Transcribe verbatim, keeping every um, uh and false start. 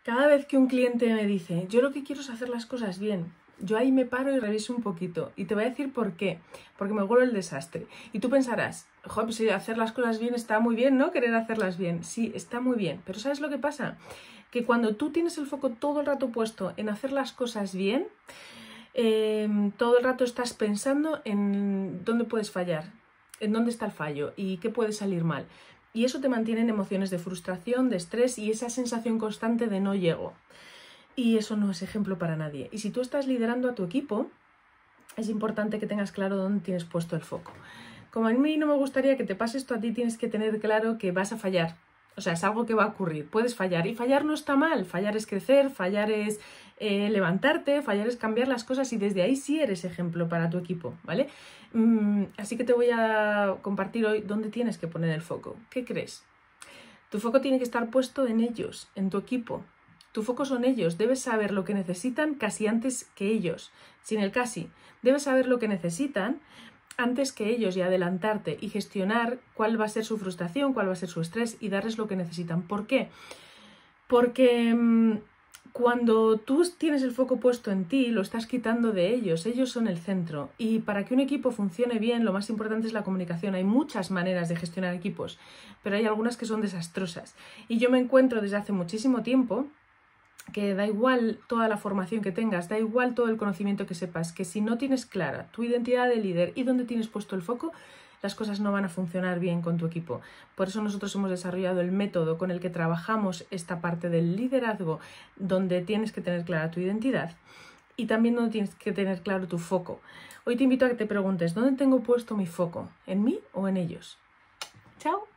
Cada vez que un cliente me dice, yo lo que quiero es hacer las cosas bien, yo ahí me paro y reviso un poquito. Y te voy a decir por qué. Porque me huelo el desastre. Y tú pensarás, joder, pues si hacer las cosas bien está muy bien, ¿no? Querer hacerlas bien. Sí, está muy bien. Pero ¿sabes lo que pasa? Que cuando tú tienes el foco todo el rato puesto en hacer las cosas bien, eh, todo el rato estás pensando en dónde puedes fallar, en dónde está el fallo y qué puede salir mal. Y eso te mantiene en emociones de frustración, de estrés y esa sensación constante de no llego. Y eso no es ejemplo para nadie. Y si tú estás liderando a tu equipo, es importante que tengas claro dónde tienes puesto el foco. Como a mí no me gustaría que te pase esto, a ti tienes que tener claro que vas a fallar. O sea, es algo que va a ocurrir. Puedes fallar. Y fallar no está mal. Fallar es crecer, fallar es eh, levantarte, fallar es cambiar las cosas y desde ahí sí eres ejemplo para tu equipo, ¿vale? Mm, así que te voy a compartir hoy dónde tienes que poner el foco. ¿Qué crees? Tu foco tiene que estar puesto en ellos, en tu equipo. Tu foco son ellos. Debes saber lo que necesitan casi antes que ellos. Sin el casi. Debes saber lo que necesitan antes que ellos y adelantarte y gestionar cuál va a ser su frustración, cuál va a ser su estrés y darles lo que necesitan. ¿Por qué? Porque mmm, cuando tú tienes el foco puesto en ti, lo estás quitando de ellos. Ellos son el centro. Y para que un equipo funcione bien, lo más importante es la comunicación. Hay muchas maneras de gestionar equipos, pero hay algunas que son desastrosas. Y yo me encuentro desde hace muchísimo tiempo que da igual toda la formación que tengas, da igual todo el conocimiento que sepas, que si no tienes clara tu identidad de líder y dónde tienes puesto el foco, las cosas no van a funcionar bien con tu equipo. Por eso nosotros hemos desarrollado el método con el que trabajamos esta parte del liderazgo, donde tienes que tener clara tu identidad y también donde tienes que tener claro tu foco. Hoy te invito a que te preguntes, ¿dónde tengo puesto mi foco? ¿En mí o en ellos? ¡Chao!